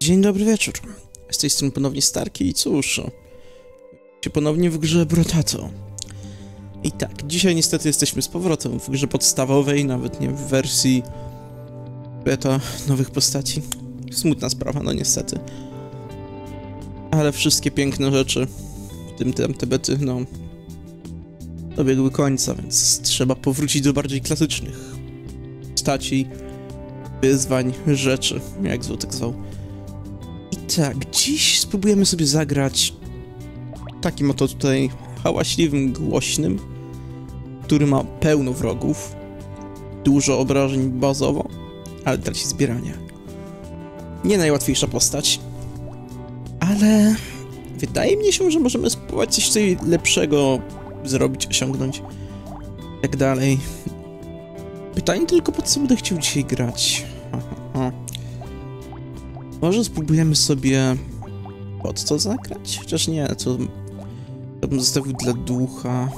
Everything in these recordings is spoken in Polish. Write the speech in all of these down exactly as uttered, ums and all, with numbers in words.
Dzień dobry wieczór. Z tej strony ponownie Starki i cóż, się ponownie w grze Brotato. I tak, dzisiaj niestety jesteśmy z powrotem w grze podstawowej, nawet nie w wersji beta nowych postaci. Smutna sprawa, no niestety. Ale wszystkie piękne rzeczy, w tym te, te bety, no, dobiegły końca, więc trzeba powrócić do bardziej klasycznych postaci, wyzwań, rzeczy, jak złotek zwał. I tak, dziś spróbujemy sobie zagrać takim oto tutaj hałaśliwym, głośnym, który ma pełno wrogów, dużo obrażeń bazowo, ale traci zbierania. Nie najłatwiejsza postać, ale wydaje mi się, że możemy spróbować coś tutaj lepszego zrobić, osiągnąć i tak dalej. Pytanie tylko, po co będę chciał dzisiaj grać. Aha, aha. Może spróbujemy sobie pod to zagrać? Chociaż nie, to, to bym zostawił dla ducha.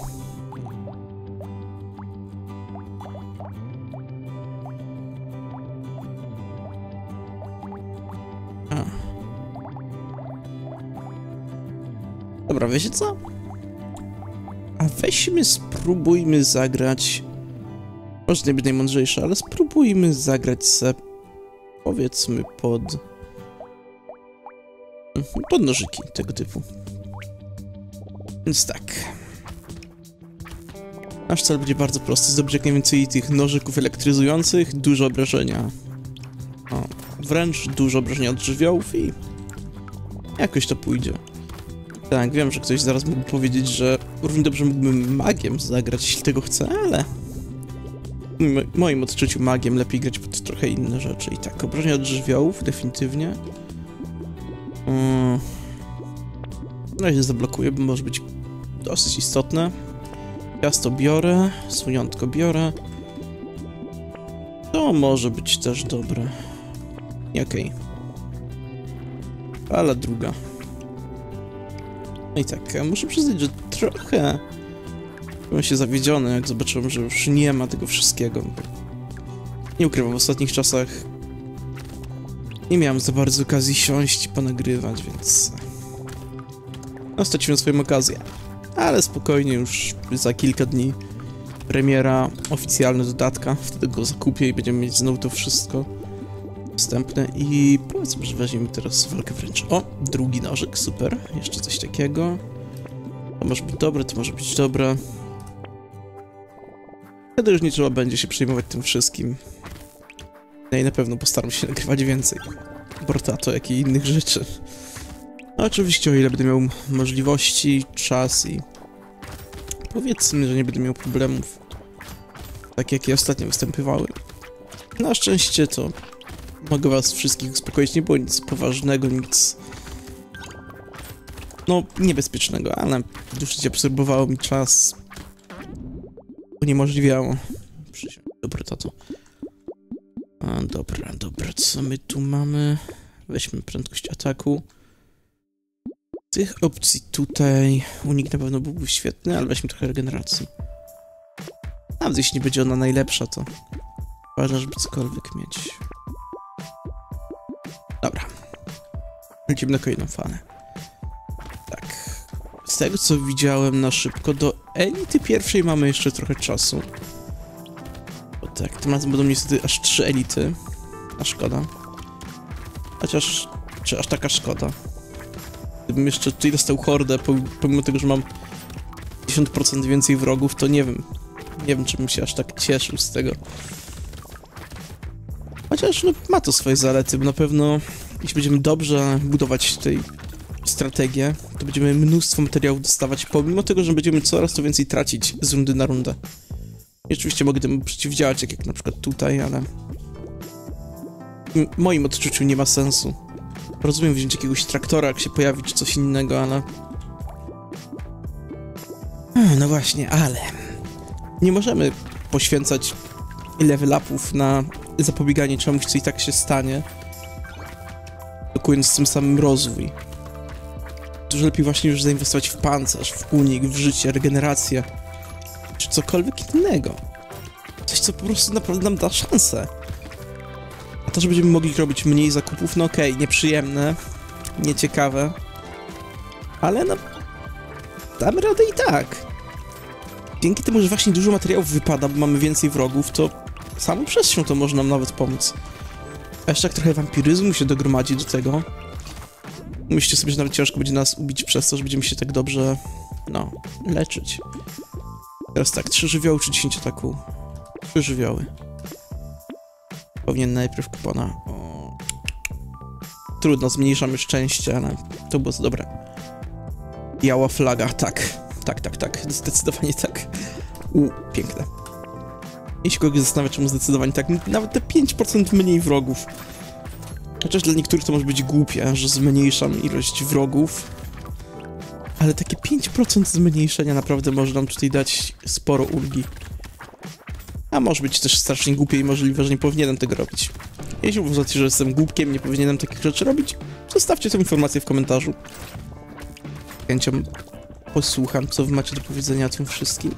A. Dobra, wiecie co? A weźmy, spróbujmy zagrać. Może nie być najmądrzejsze, ale spróbujmy zagrać se, powiedzmy, pod... pod nożyki tego typu. Więc tak. Nasz cel będzie bardzo prosty. Zdobyć jak najwięcej tych nożyków elektryzujących, dużo obrażenia. O, wręcz dużo obrażenia od żywiołów i... jakoś to pójdzie. Tak, wiem, że ktoś zaraz mógłby powiedzieć, że równie dobrze mógłbym magiem zagrać, jeśli tego chce, ale... w moim odczuciu magiem lepiej grać pod trochę inne rzeczy. I tak, obrażenia od żywiołów, definitywnie. Hmm. Na razie zablokuję, bo może być dosyć istotne. Ciasto biorę, słoniątko biorę. To może być też dobre. Okej. Ale druga. No i tak, muszę przyznać, że trochę byłem się zawiedziony, jak zobaczyłem, że już nie ma tego wszystkiego. Nie ukrywam, w ostatnich czasach nie miałem za bardzo okazji siąść i ponagrywać, więc... no, straciłem swoją okazję. Ale spokojnie, już za kilka dni premiera oficjalna dodatka, wtedy go zakupię i będziemy mieć znowu to wszystko dostępne. I powiedzmy, że weźmiemy teraz walkę wręcz. O, drugi nożyk, super, jeszcze coś takiego. To może być dobre, to może być dobre. Wtedy już nie trzeba będzie się przejmować tym wszystkim. No i na pewno postaram się nagrywać więcej Brotato, jak i innych rzeczy. No, oczywiście, o ile będę miał możliwości, czas i... powiedzmy, że nie będę miał problemów, tak jakie ostatnio występowały. Na szczęście to mogę was wszystkich uspokoić, nie było nic poważnego, nic... no, niebezpiecznego, ale już absorbowało mi czas. Uniemożliwiało przyjść do Brotato. A, dobra, dobra, co my tu mamy? Weźmy prędkość ataku. Z tych opcji tutaj unik na pewno byłby świetny, ale weźmy trochę regeneracji. Nawet jeśli nie będzie ona najlepsza, to ważne, żeby cokolwiek mieć. Dobra. Lecimy na kolejną falę. Tak. Z tego, co widziałem na szybko, do elity pierwszej mamy jeszcze trochę czasu. Bo tak, tym razem będą niestety aż trzy elity. A szkoda. Chociaż... czy aż taka szkoda. Gdybym jeszcze tutaj dostał hordę, pomimo tego, że mam dziesięć procent więcej wrogów, to nie wiem. Nie wiem, czy bym się aż tak cieszył z tego. Chociaż no, ma to swoje zalety, bo na pewno jeśli będziemy dobrze budować tutaj strategię, to będziemy mnóstwo materiałów dostawać, pomimo tego, że będziemy coraz to więcej tracić z rundy na rundę. I oczywiście mogę temu przeciwdziałać, jak, jak na przykład tutaj, ale... w moim odczuciu nie ma sensu. Rozumiem wziąć jakiegoś traktora, jak się pojawi, czy coś innego, ale... no właśnie, ale... nie możemy poświęcać level upów na zapobieganie czemuś, co i tak się stanie, blokując tym samym rozwój. Dużo lepiej właśnie już zainwestować w pancerz, w unik, w życie, regenerację, czy cokolwiek innego. Coś, co po prostu naprawdę nam da szansę. A to, że będziemy mogli robić mniej zakupów, no okej, okay, nieprzyjemne, nieciekawe, ale no, damy radę i tak. Dzięki temu, że właśnie dużo materiałów wypada, bo mamy więcej wrogów, to samą przestrzeń to może nam nawet pomóc. A jeszcze tak trochę wampiryzmu się dogromadzi do tego. Myślcie sobie, że nawet ciężko będzie nas ubić przez to, że będziemy się tak dobrze, no, leczyć. Teraz tak, trzy żywioły czy dziesięć ataku? Trzy żywioły. Powinien najpierw kupona. O. Trudno, zmniejszamy szczęście, ale to było dobre. Biała flaga, tak. Tak, tak, tak, zdecydowanie tak. U, piękne. Jeśli kogoś zastanawia, czemu zdecydowanie tak, nawet te pięć procent mniej wrogów. Chociaż dla niektórych to może być głupie, że zmniejszam ilość wrogów. Ale takie pięć procent zmniejszenia naprawdę może nam tutaj dać sporo ulgi. A może być też strasznie głupie i możliwe, że nie powinienem tego robić. Jeśli uważacie, że jestem głupkiem, nie powinienem takich rzeczy robić, zostawcie tę informację w komentarzu. Z chęcią posłucham, co wy macie do powiedzenia o tym wszystkim.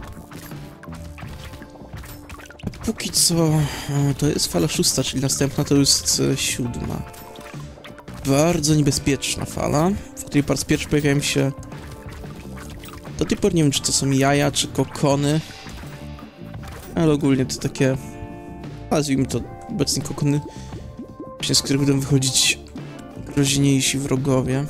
A póki co, to jest fala szósta, czyli następna to jest siódma. Bardzo niebezpieczna fala, w której po raz pierwszy pojawiają się... Do tej pory nie wiem, czy to są jaja, czy kokony. Ale ogólnie to takie... Nazwijmy to obecnie kokony, z których będą wychodzić groźniejsi wrogowie.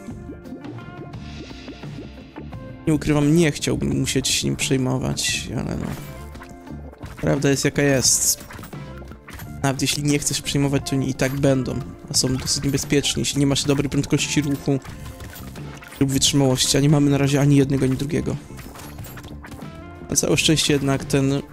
Nie ukrywam, nie chciałbym musieć się nim przejmować, ale no... Prawda jest jaka jest. Nawet jeśli nie chcesz przejmować, to oni i tak będą. A są dosyć niebezpieczni, jeśli nie masz dobrej prędkości ruchu lub wytrzymałości, a nie mamy na razie ani jednego, ani drugiego. Na całe szczęście jednak ten...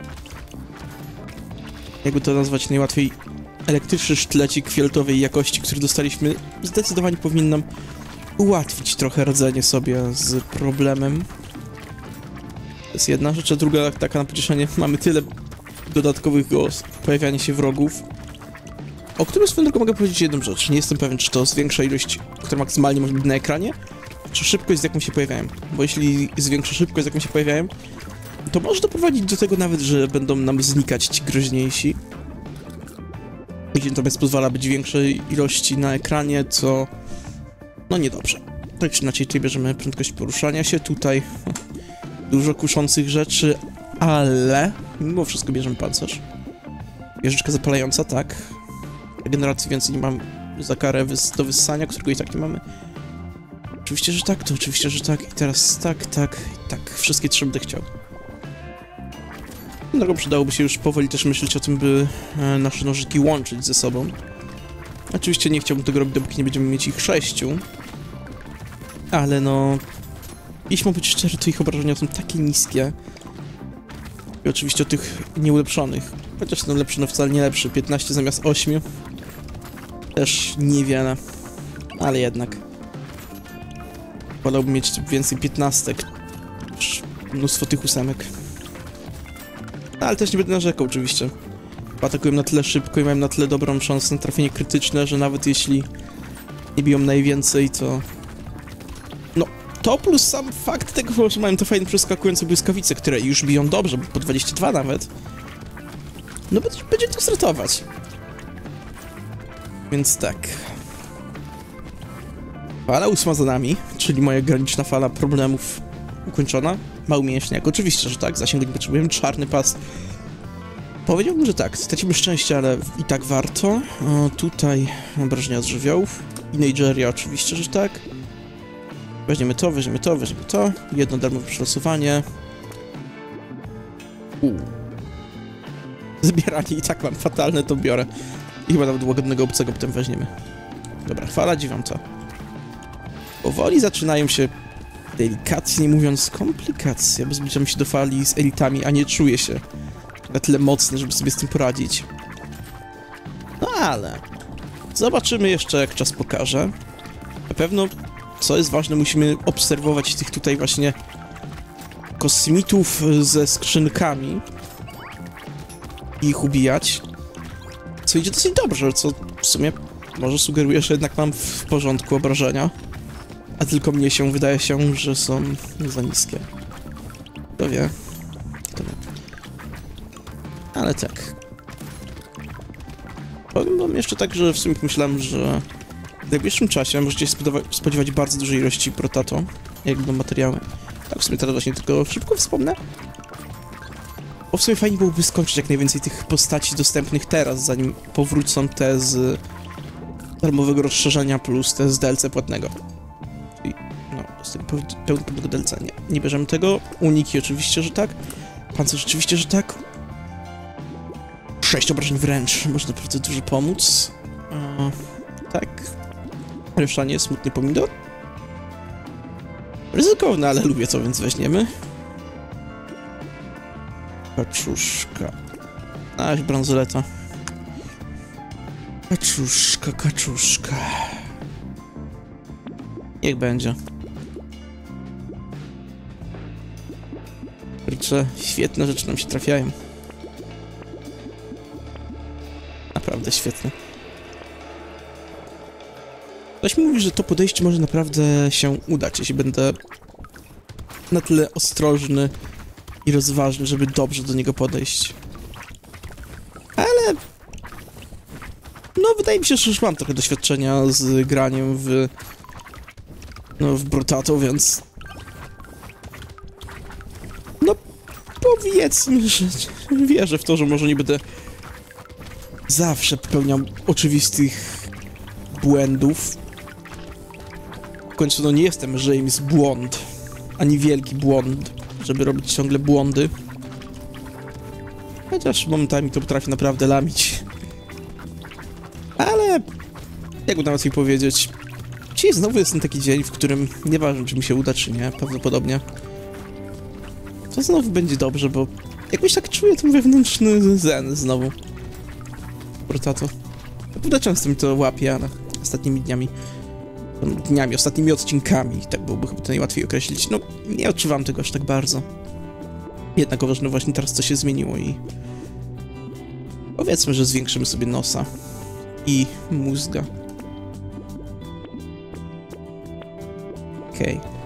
Jakby to nazwać najłatwiej... Elektryczny sztylecik fioletowej jakości, który dostaliśmy, zdecydowanie powinien nam ułatwić trochę radzenie sobie z problemem. To jest jedna rzecz, a druga taka na pocieszenie, mamy tyle dodatkowych pojawiania się wrogów, o którym swoją drogą mogę powiedzieć jedną rzecz. Nie jestem pewien, czy to zwiększa ilość, która maksymalnie może być na ekranie, czy szybkość, z jaką się pojawiają. Bo jeśli zwiększa szybkość, z jaką się pojawiają, to może doprowadzić do tego nawet, że będą nam znikać ci groźniejsi. Jeśli natomiast pozwala być większej ilości na ekranie, to... No niedobrze. Tak czy inaczej, tutaj bierzemy prędkość poruszania się, tutaj dużo kuszących rzeczy, ale mimo wszystko bierzemy pancerz. Wieżyczka zapalająca, tak. Regeneracji więcej nie mam za karę wys do wyssania, którego i tak nie mamy. Oczywiście, że tak, to oczywiście, że tak. I teraz tak, tak, tak. Wszystkie trzy będę chciał. Drogą przydałoby się już powoli też myśleć o tym, by e, nasze nożyki łączyć ze sobą. Oczywiście nie chciałbym tego robić, dopóki nie będziemy mieć ich sześciu. Ale no... Jeśli mam być szczery, to ich obrażenia są takie niskie. I oczywiście o tych nieulepszonych. Chociaż ten lepszy, no wcale nie lepszy. piętnaście zamiast ośmiu. Też niewiele. Ale jednak. Wolałbym mieć więcej piętnastek. Mnóstwo tych ósemek. No, ale też nie będę narzekał oczywiście. Atakują na tyle szybko i mają na tyle dobrą szansę na trafienie krytyczne, że nawet jeśli nie biją najwięcej, to... No, to plus sam fakt tego, że mają te fajne przeskakujące błyskawice, które już biją dobrze, bo po dwadzieścia dwa nawet. No, będzie, będzie to zratować. Więc tak. Fala ósma za nami, czyli moja graniczna fala problemów ukończona. Mały mięśniak, oczywiście, że tak, zasięgu nie potrzebujemy, czarny pas. Powiedziałbym, że tak, stracimy szczęście, ale i tak warto. O, tutaj obrażenia od żywiołów. I Nigeria oczywiście, że tak. Weźmiemy to, weźmiemy to, weźmiemy to. Jedno darmowe przelosowanie. Uuu. Zbieranie i tak mam fatalne, to biorę. I chyba nawet łagodnego obcego potem weźmiemy. Dobra, fala dziewiąta. Powoli zaczynają się, delikatnie mówiąc, komplikacje, bo zbliżamy się do fali z elitami, a nie czuję się na tyle mocny, żeby sobie z tym poradzić. No ale... Zobaczymy jeszcze, jak czas pokaże. Na pewno, co jest ważne, musimy obserwować tych tutaj właśnie kosmitów ze skrzynkami i ich ubijać. Co idzie dosyć dobrze, co w sumie może sugeruje, że jednak mam w porządku obrażenia. A tylko mnie się wydaje się, że są za niskie. Kto wie? Kto wie? Ale tak. Powiem wam jeszcze tak, że w sumie pomyślałem, że w najbliższym czasie możecie się spodziewać bardzo dużej ilości Brotato, jak będą materiały. Tak w sumie teraz właśnie tylko szybko wspomnę. Bo w sumie fajnie byłoby skończyć jak najwięcej tych postaci dostępnych teraz, zanim powrócą te z darmowego rozszerzenia plus te z D L C płatnego. Czyli, no, z tego pełnego D L C nie, nie bierzemy tego. Uniki oczywiście, że tak. Pancerz oczywiście, że tak. Sześć obrażeń wręcz, może naprawdę dużo pomóc. E, tak. Reszta nie, smutny pomidor. Ryzykowne, ale lubię to, więc weźmiemy. Kaczuszka. Aś, bransoleta. Kaczuszka, kaczuszka. Niech będzie. Kurczę, świetne rzeczy nam się trafiają. Naprawdę świetne. Ktoś mi mówi, że to podejście może naprawdę się udać, jeśli będę na tyle ostrożny i rozważny, żeby dobrze do niego podejść. Ale... no, wydaje mi się, że już mam trochę doświadczenia z graniem w... no, w Brotato, więc... no, powiedzmy, że wierzę w to, że może nie będę zawsze popełniał oczywistych błędów. W końcu, no, nie jestem James Błąd, ani wielki błąd, żeby robić ciągle błądy. Chociaż momentami to potrafi naprawdę lamić. Ale... jakby nawet mi powiedzieć... dzisiaj znowu jest ten taki dzień, w którym nieważne, czy mi się uda, czy nie, prawdopodobnie. To znowu będzie dobrze, bo... jakoś tak czuję ten wewnętrzny zen znowu. Brotato. Naprawdę często mi to łapie, ale ostatnimi dniami... dniami, ostatnimi odcinkami, tak byłoby chyba to najłatwiej określić. No, nie odczuwam tego aż tak bardzo. Jednakowoż, no właśnie teraz to się zmieniło i... powiedzmy, że zwiększymy sobie nosa. I mózga. Okej. Okay.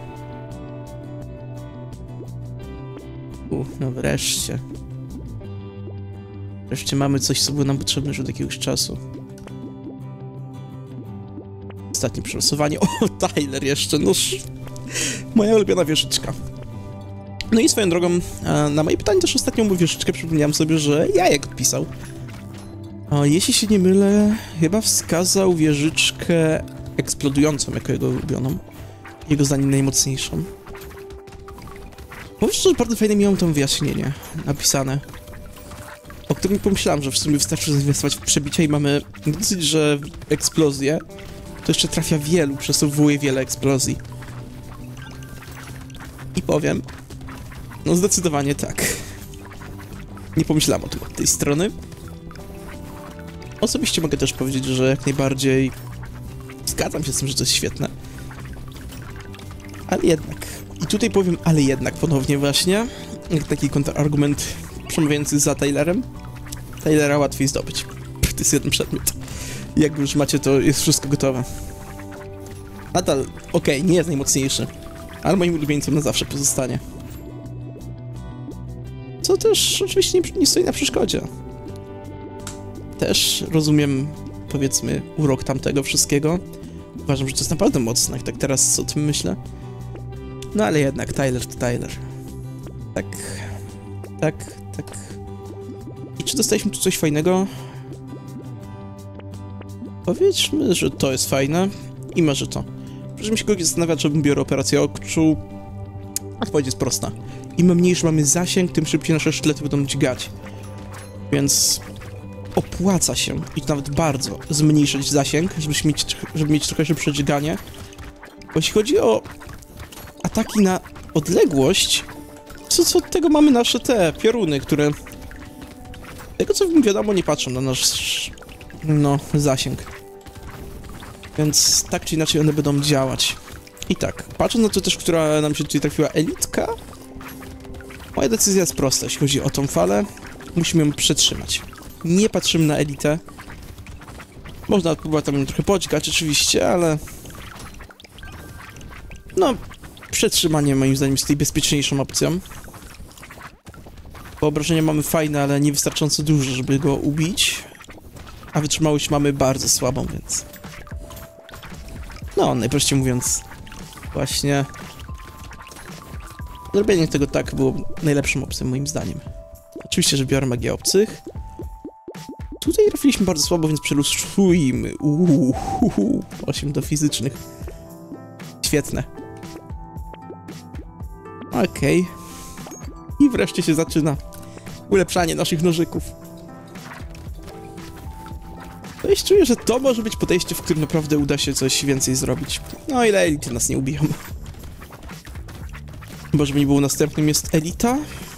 U, no wreszcie. Wreszcie mamy coś, co było nam potrzebne już od jakiegoś czasu. Ostatnie przelosowanie. O, Tyler jeszcze, no... moja ulubiona wieżyczka. No i swoją drogą, na moje pytanie też ostatnią wieżyczkę przypomniałem sobie, że Jajek odpisał. Jeśli się nie mylę, chyba wskazał wieżyczkę eksplodującą jako jego ulubioną. Jego zdaniem najmocniejszą. Powiem szczerze, że bardzo fajne miałem tam wyjaśnienie napisane, o którym pomyślałem, że w sumie wystarczy zainwestować w przebicie i mamy dosyć, że eksplozję to jeszcze trafia wielu, przez co wywołuje wiele eksplozji. I powiem, no zdecydowanie tak. Nie pomyślałem o tym od tej strony. Osobiście mogę też powiedzieć, że jak najbardziej zgadzam się z tym, że to jest świetne. Ale jednak. I tutaj powiem, ale jednak ponownie właśnie, jak taki kontrargument przemawiający za Tylerem. Tylera łatwiej zdobyć. To jest jeden przedmiot. Jak już macie, to jest wszystko gotowe. Nadal, okej, okay, nie jest najmocniejszy, ale moim ulubieńcem na zawsze pozostanie. Co też oczywiście nie, nie stoi na przeszkodzie. Też rozumiem, powiedzmy, urok tamtego wszystkiego. Uważam, że to jest naprawdę mocne, jak tak teraz o tym myślę. No ale jednak, Tyler to Tyler. Tak, tak, tak. I czy dostaliśmy tu coś fajnego? Powiedzmy, że to jest fajne i może to. Proszę mi się kogoś zastanawiać, żebym biorę operację oczu. Odpowiedź jest prosta. Im mniejszy mamy zasięg, tym szybciej nasze sztylety będą dźgać. Więc opłaca się, i to nawet bardzo, zmniejszyć zasięg, żeby mieć, żeby mieć trochę szybsze dźganie. Bo jeśli chodzi o ataki na odległość, co, co od tego mamy nasze te pioruny, które... tego co wiadomo nie patrzą na nasz... no, zasięg. Więc tak czy inaczej one będą działać. I tak, patrząc na to też, która nam się tutaj trafiła elitka, moja decyzja jest prosta, jeśli chodzi o tą falę, musimy ją przetrzymać. Nie patrzymy na elitę. Można próbować tam trochę podźgać oczywiście, ale... no, przetrzymanie moim zdaniem jest tutaj bezpieczniejszą opcją. Bo obrażenia mamy fajne, ale niewystarczająco duże, żeby go ubić. A wytrzymałość mamy bardzo słabą, więc... No, najprościej mówiąc, właśnie... Zrobienie tego tak było najlepszym opcją, moim zdaniem. Oczywiście, że biorę magię obcych. Tutaj trafiliśmy bardzo słabo, więc przelusujmy. Uuu, osiem do fizycznych. Świetne. Okej. Okay. I wreszcie się zaczyna ulepszanie naszych nożyków. No i czuję, że to może być podejście, w którym naprawdę uda się coś więcej zrobić. No ile elity nas nie ubiją. Bo żeby nie było następnym jest elita.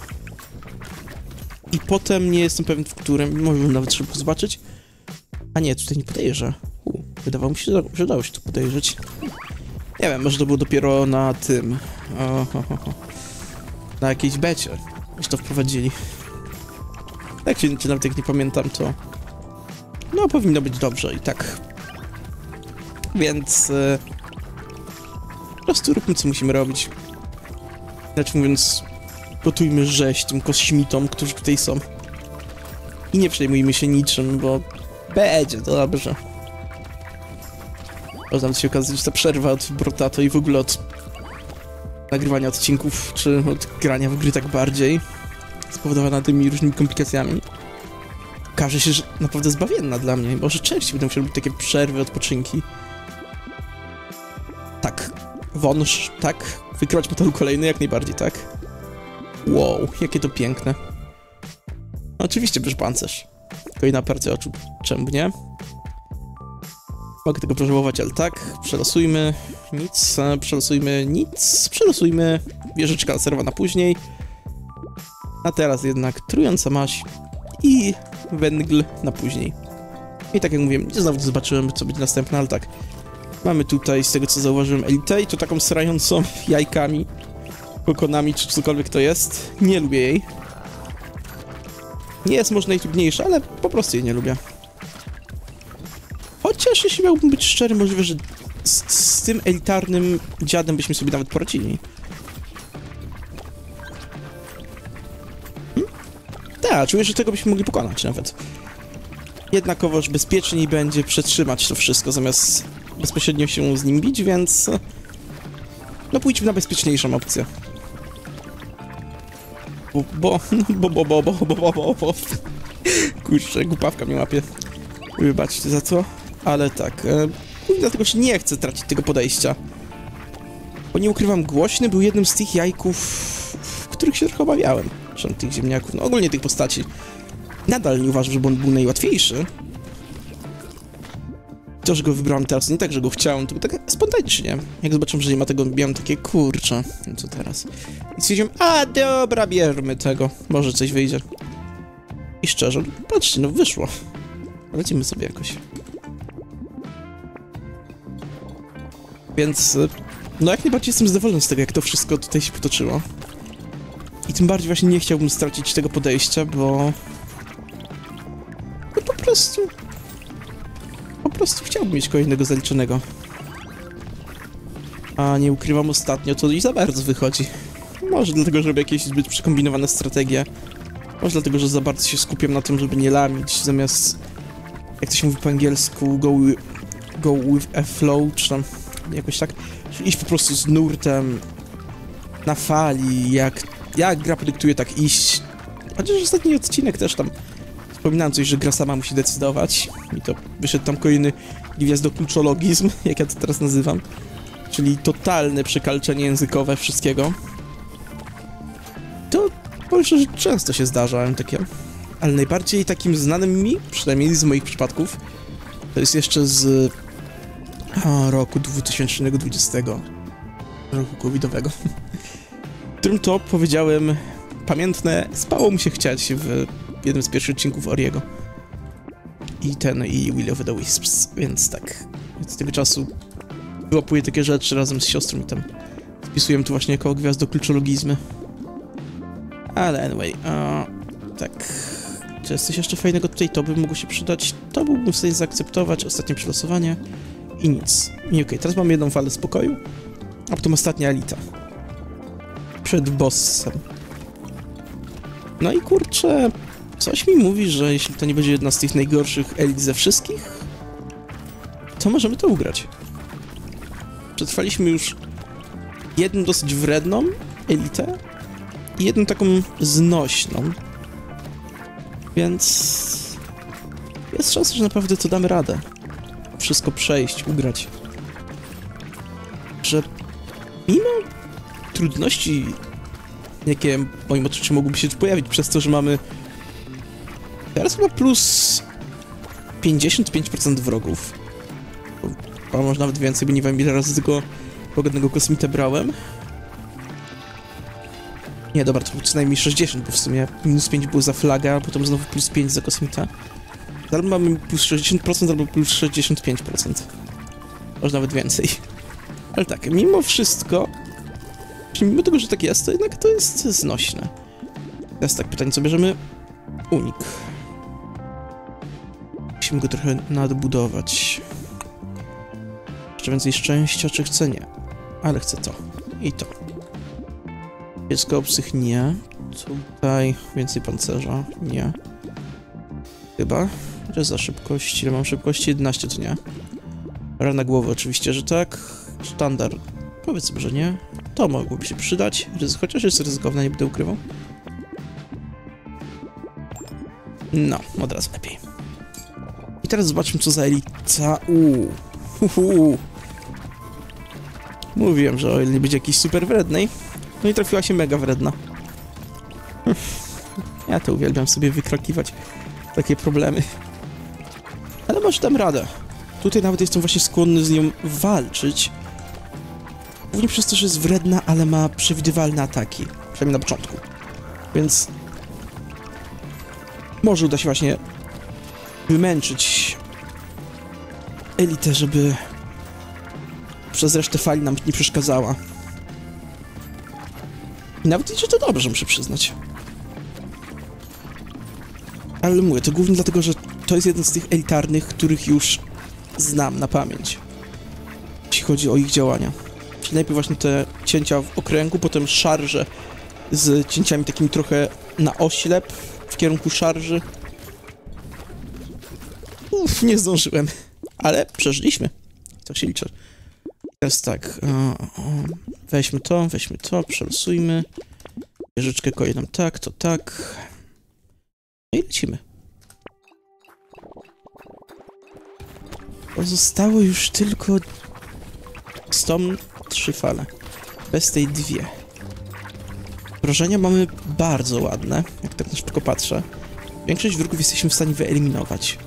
I potem nie jestem pewien, w którym, może nawet szybko zobaczyć. A nie, tutaj nie podejrzę. U, wydawało mi się, że dało się tu podejrzeć. Nie wiem, może to było dopiero na tym... O, ho, ho, ho. Na jakiejś becie. Już to wprowadzili. Jak się nawet jak nie pamiętam, to... No, powinno być dobrze i tak. Więc... E... Po prostu róbmy, co musimy robić. Znaczy mówiąc... Gotujmy rzeź tym kosmitom, którzy tutaj są. I nie przejmujmy się niczym, bo... Będzie, to dobrze. Można się okazać, że ta przerwa od Brotato i w ogóle od... nagrywania odcinków, czy od grania w gry tak bardziej... spowodowana tymi różnymi komplikacjami. Okaże się, że naprawdę zbawienna dla mnie. Może częściej będę musiał robić takie przerwy, odpoczynki. Tak. Wąż, tak. Wykrywać metał kolejny, jak najbardziej, tak. Wow, jakie to piękne. Oczywiście bierz pancerz. Kolejna partia oczu, czemu nie? Mogę tego przeżałować, ale tak. Przelosujmy nic, przelosujmy nic, przelosujmy wieżyczka laserowa na później. A teraz jednak trująca maź i węgl na później. I tak jak mówiłem, nie znowu zobaczyłem, co będzie następne, ale tak. Mamy tutaj, z tego co zauważyłem, elitę i to taką srającą jajkami, kokonami, czy cokolwiek to jest. Nie lubię jej. Nie jest może najtrudniejsza, ale po prostu jej nie lubię. Chociaż jeśli miałbym być szczery, możliwe, że z, z tym elitarnym dziadem byśmy sobie nawet poradzili. Hmm? Tak, czuję, że tego byśmy mogli pokonać nawet. Jednakowoż bezpieczniej będzie przetrzymać to wszystko, zamiast bezpośrednio się z nim bić, więc... No pójdźmy na bezpieczniejszą opcję. Bo, bo, bo, bo, bo, bo, bo, bo, bo, bo. Kurczę, głupawka mnie łapie. Wybaczcie za co, ale tak. E, dlatego, że nie chcę tracić tego podejścia. Bo nie ukrywam, Głośny był jednym z tych jajków, w których się trochę obawiałem. Przynajmniej tych ziemniaków, no ogólnie tych postaci. Nadal nie uważam, żeby on był najłatwiejszy. To, że go wybrałem teraz, nie tak, że go chciałem, tylko tak spontanicznie. Jak zobaczyłem, że nie ma tego, miałem takie, kurczę, no co teraz? I stwierdziłem, a dobra, bierzmy tego, może coś wyjdzie. I szczerze, patrzcie, no wyszło. Lecimy sobie jakoś. Więc, no jak najbardziej jestem zadowolony z tego, jak to wszystko tutaj się potoczyło. I tym bardziej właśnie nie chciałbym stracić tego podejścia, bo... No po prostu... Po prostu chciałbym mieć kolejnego zaliczonego. A nie ukrywam, ostatnio to i za bardzo wychodzi. Może dlatego, że robię jakieś zbyt przekombinowane strategie. Może dlatego, że za bardzo się skupiam na tym, żeby nie lamić, zamiast... Jak to się mówi po angielsku, go, with, go with a flow, czy tam jakoś tak. Czyli iść po prostu z nurtem, na fali, jak, jak gra podyktuje, tak iść. Chociaż ostatni odcinek też tam wspominałem coś, że gra sama musi decydować. I to wyszedł tam kolejny gwiazdokluczologizm, jak ja to teraz nazywam. Czyli totalne przekalczenie językowe wszystkiego. To powiem szczerze, że często się zdarza takie. Ale najbardziej takim znanym mi, przynajmniej z moich przypadków, to jest jeszcze z o, roku dwa tysiące dwudziestego, roku covidowego, w którym to powiedziałem pamiętne, spało mu się chciać w jednym z pierwszych odcinków Oriego. I ten, i Will of the Wisps, więc tak, od tego czasu wyłapuję takie rzeczy razem z siostrą i tam wpisuję tu właśnie koło gwiazdokluczologizmy. Ale anyway, uh, tak... Czy jest coś jeszcze fajnego tutaj? To by mogło się przydać. To byłbym w stanie zaakceptować. Ostatnie przelosowanie. I nic. I okej, okay, teraz mamy jedną falę spokoju. A potem ostatnia elita. Przed bossem. No i kurczę... Coś mi mówi, że jeśli to nie będzie jedna z tych najgorszych elit ze wszystkich, to możemy to ugrać. Przetrwaliśmy już jedną dosyć wredną elitę i jedną taką znośną. Więc jest szansa, że naprawdę to damy radę. Wszystko przejść, ugrać. Że mimo trudności, jakie w moim odczuciu mogłyby się pojawić przez to, że mamy teraz chyba plus pięćdziesiąt pięć procent wrogów. A może nawet więcej, bo nie wiem ile razy tego pogodnego kosmita brałem. Nie, dobra, to było co najmniej sześćdziesiąt, bo w sumie minus pięć było za flagę, a potem znowu plus pięć za kosmita. Albo mamy plus sześćdziesiąt procent, albo plus sześćdziesiąt pięć procent. Może nawet więcej. Ale tak, mimo wszystko, mimo tego, że tak jest, to jednak to jest znośne. Teraz tak, pytanie, co bierzemy? Unik. Musimy go trochę nadbudować. Jeszcze więcej szczęścia, czy chcę? Nie. Ale chcę to. I to. Dziecko obcych? Nie. Tutaj więcej pancerza? Nie. Chyba. Że za szybkość? Ile mam szybkości? jedenaście to nie. Rana głowy oczywiście, że tak. Sztandar. Powiedzmy, że nie. To mogłoby się przydać. Ryzy... Chociaż jest ryzykowne, nie będę ukrywał. No, od razu lepiej. I teraz zobaczmy, co za elita. Uuu. Uhu. Mówiłem, że o ile nie będzie jakiejś super wrednej. No i trafiła się mega wredna. Ja to uwielbiam sobie wykrokiwać takie problemy. Ale może dam radę. Tutaj nawet jestem właśnie skłonny z nią walczyć. Głównie przez to, że jest wredna, ale ma przewidywalne ataki. Przynajmniej na początku. Więc może uda się właśnie wymęczyć elitę, żeby przez resztę fali nam nie przeszkadzała. I nawet idzie to dobrze, muszę przyznać. Ale mówię, to głównie dlatego, że to jest jeden z tych elitarnych, których już znam na pamięć. Jeśli chodzi o ich działania. Czyli najpierw właśnie te cięcia w okręgu, potem szarże z cięciami takimi trochę na oślep w kierunku szarży. Uff, nie zdążyłem. Ale przeżyliśmy. To się liczy. Teraz tak. O, o, weźmy to, weźmy to, przelosujmy. Wieżyczkę koi nam tak, to tak. I lecimy. Pozostało już tylko z tą trzy fale. Bez tej dwie. Wrażenia mamy bardzo ładne, jak tak na szybko patrzę. Większość wrogów jesteśmy w stanie wyeliminować.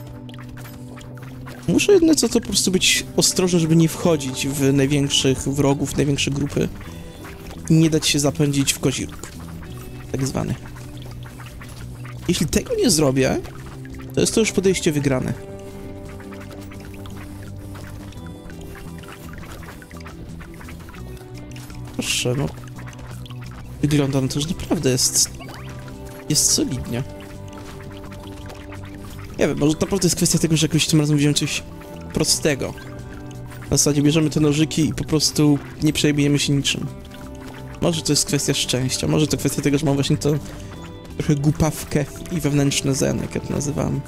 Muszę jednak co to po prostu być ostrożny, żeby nie wchodzić w największych wrogów, największe grupy i nie dać się zapędzić w kozi róg, tak zwany. Jeśli tego nie zrobię, to jest to już podejście wygrane. Proszę, no. Wygląda na to, że naprawdę jest... jest solidnie. Nie wiem, może to naprawdę jest kwestia tego, że jakoś tym razem wziąłem coś prostego. Na zasadzie bierzemy te nożyki i po prostu nie przejmujemy się niczym. Może to jest kwestia szczęścia, może to kwestia tego, że mam właśnie to trochę głupawkę i wewnętrzny zen, jak ja to nazywam.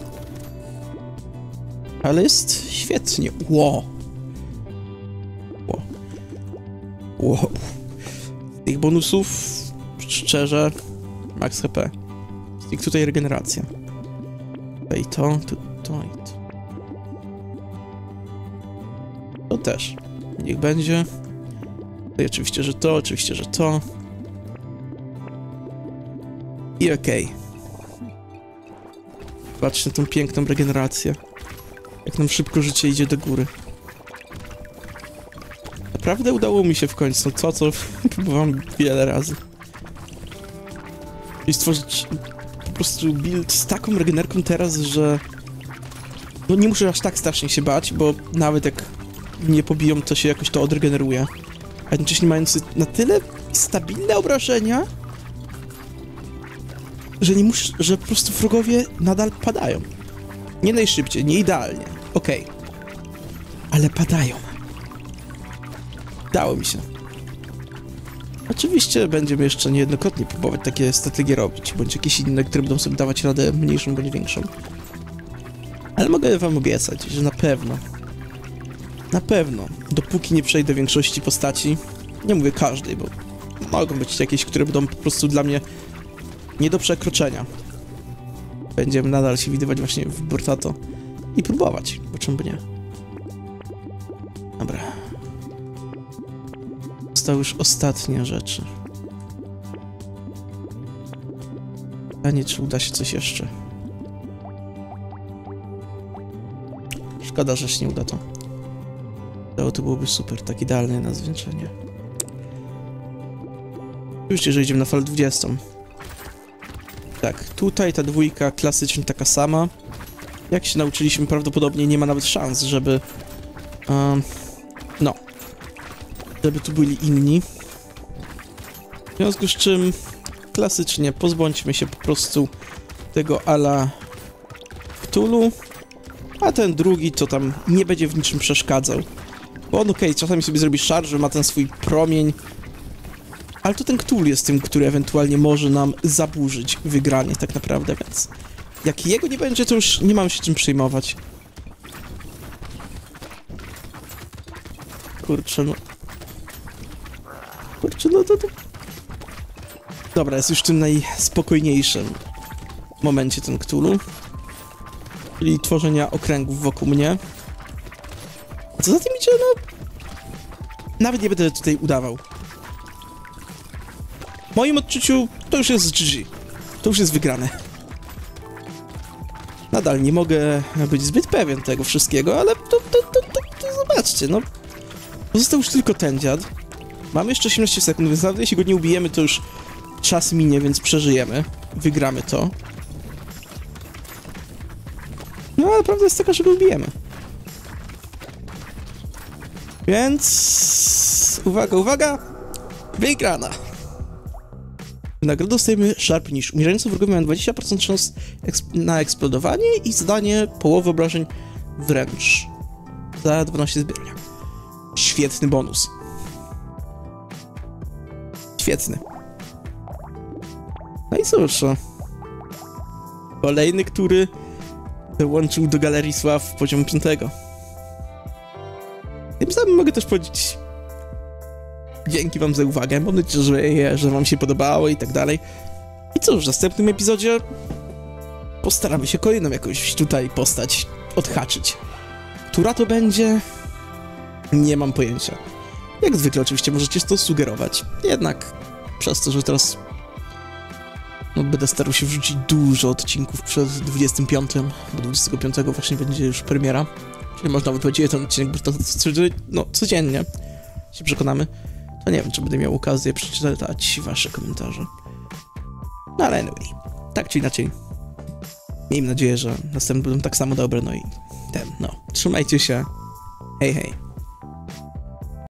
Ale jest świetnie. Wow. Wow. Wow. Z tych bonusów, szczerze, max H P. Z tych tutaj regeneracja. I to, to, to i to. To też. Niech będzie. I oczywiście, że to, oczywiście, że to. I okej. Okay. Patrzcie na tą piękną regenerację. Jak nam szybko życie idzie do góry. Naprawdę udało mi się w końcu to, co próbowałem wiele razy. I stworzyć po prostu build z taką regenerką teraz, że no nie muszę aż tak strasznie się bać, bo nawet jak mnie pobiją, to się jakoś to odregeneruje. A jednocześnie mając na tyle stabilne obrażenia, że nie muszę, że po prostu wrogowie nadal padają. Nie najszybciej, nie idealnie, okej. Okay. Ale padają. Dało mi się. Oczywiście będziemy jeszcze niejednokrotnie próbować takie strategie robić, bądź jakieś inne, które będą sobie dawać radę mniejszą bądź większą. Ale mogę wam obiecać, że na pewno, na pewno, dopóki nie przejdę większości postaci, nie mówię każdej, bo mogą być jakieś, które będą po prostu dla mnie nie do przekroczenia. Będziemy nadal się widywać właśnie w Brotato i próbować, bo czemu by nie. Dobra. Zostały już ostatnie rzeczy. Pytanie, czy uda się coś jeszcze. Szkoda, że się nie uda to. To, to byłoby super, tak idealne na zwieńczenie. Już jeżeli idziemy na falę dwudziestą. Tak, tutaj ta dwójka klasycznie taka sama. Jak się nauczyliśmy, prawdopodobnie nie ma nawet szans, żeby... Um, no. Żeby tu byli inni. W związku z czym klasycznie pozbądźmy się po prostu tego ala Cthulhu, a ten drugi to tam nie będzie w niczym przeszkadzał. Bo on okej, okay, czasami sobie zrobi szarżę, ma ten swój promień, ale to ten Cthulhu jest tym, który ewentualnie może nam zaburzyć wygranie tak naprawdę, więc jak jego nie będzie, to już nie mam się czym przejmować. Kurczę, no... Kurczę, no to... to... Dobra, jest już w tym najspokojniejszym momencie ten Cthulhu. Czyli tworzenia okręgów wokół mnie. A co za tym idzie, no... Nawet nie będę tutaj udawał. W moim odczuciu to już jest G G. To już jest wygrane. Nadal nie mogę być zbyt pewien tego wszystkiego, ale to, to, to, to, to zobaczcie, no. Pozostał już tylko ten dziad. Mamy jeszcze osiemnaście sekund, więc nawet jeśli go nie ubijemy, to już czas minie, więc przeżyjemy. Wygramy to. No, ale prawda jest taka, że go ubijemy. Więc... Uwaga, uwaga! Wygrana! W nagrodę dostajemy Sharp niż. Umierający wrogowie mają dwadzieścia procent szans eksp na eksplodowanie i zadanie połowy obrażeń wręcz. Za dwanaście zbierania. Świetny bonus. Świetny. No i cóż. Kolejny, który dołączył do Galerii Sław poziomu piątego. Tym samym mogę też powiedzieć dzięki wam za uwagę, mam nadzieję, że, że wam się podobało i tak dalej. I cóż, w następnym epizodzie postaramy się kolejną jakąś tutaj postać odhaczyć. Która to będzie? Nie mam pojęcia. Jak zwykle oczywiście możecie to sugerować, jednak przez to, że teraz no, będę starał się wrzucić dużo odcinków przed dwudziestym piątym, bo dwudziestego piątego właśnie będzie już premiera. Czyli można nawet powiedzieć ten odcinek, bo to, no, codziennie się przekonamy. To nie wiem, czy będę miał okazję przeczytać wasze komentarze. No ale anyway, tak czy inaczej. Miejmy nadzieję, że następne będą tak samo dobre, no i ten, no. Trzymajcie się. Hej, hej.